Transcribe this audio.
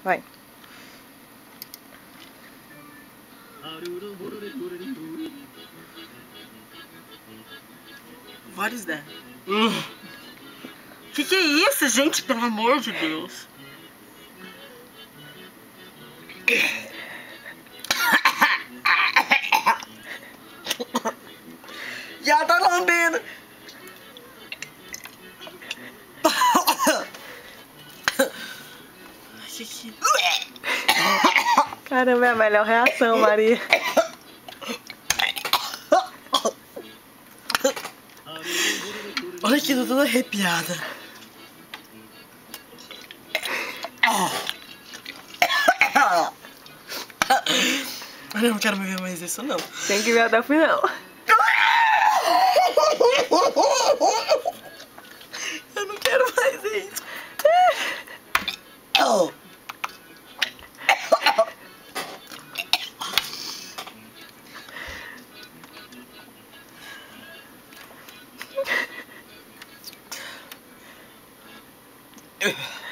Vai. What is that? Que é isso, gente? Pelo amor de Deus. Já tá lambendo. Caramba, é a melhor reação, Maria. Olha que tô toda arrepiada. Eu não quero ver mais isso, não. Tem que ver até o final. Eu não quero mais isso. Oh.